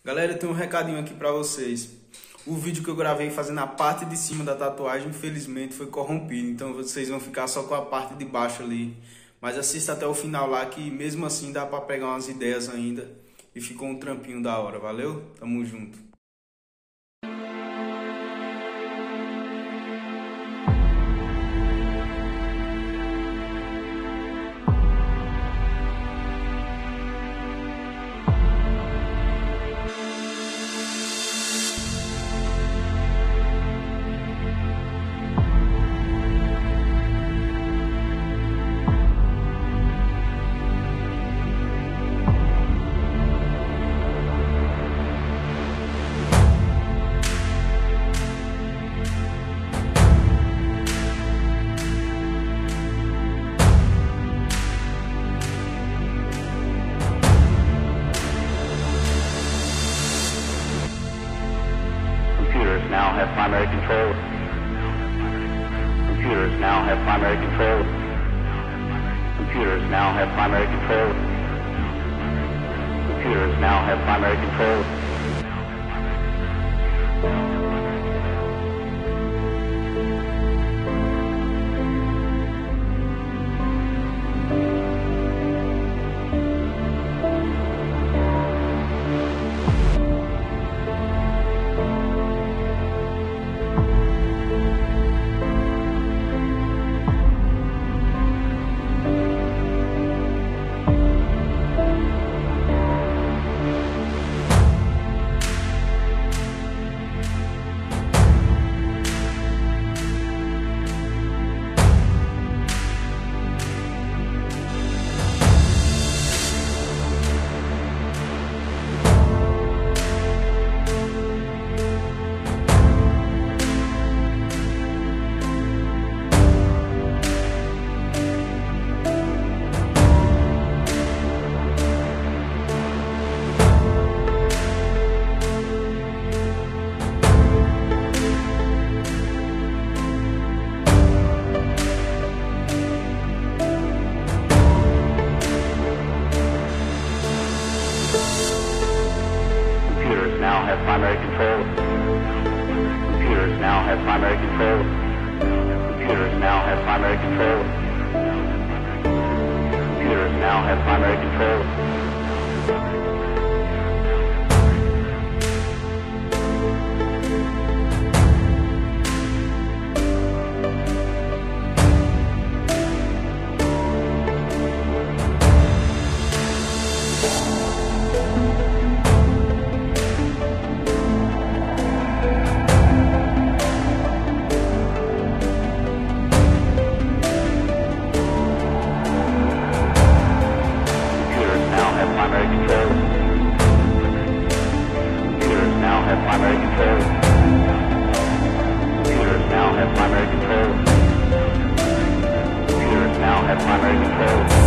Galera, eu tenho um recadinho aqui pra vocês. O vídeo que eu gravei fazendo a parte de cima da tatuagem, infelizmente, foi corrompido. Então vocês vão ficar só com a parte de baixo ali. Mas assista até o final lá, que mesmo assim dá pra pegar umas ideias ainda. E ficou um trampinho da hora, valeu? Tamo junto. Now have primary control. Computers now have primary control. Computers now have primary control. Computers now have primary control. Now have primary control. Computers now have primary control. Computers now have primary control. Computers now have primary control. Primary control. Computers now have primary control. Computers now have primary control.